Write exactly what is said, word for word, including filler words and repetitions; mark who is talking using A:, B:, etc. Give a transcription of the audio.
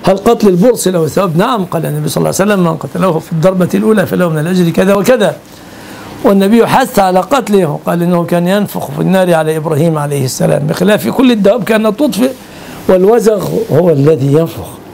A: هل قتل البرص له ثواب؟ نعم، قال النبي صلى الله عليه وسلم: من قتله في الضربة الأولى فله من الأجر كذا وكذا. والنبي حث على قتله، قال إنه كان ينفخ في النار على إبراهيم عليه السلام، بخلاف كل الدواب كانت تطفئ، والوزغ هو الذي ينفخ.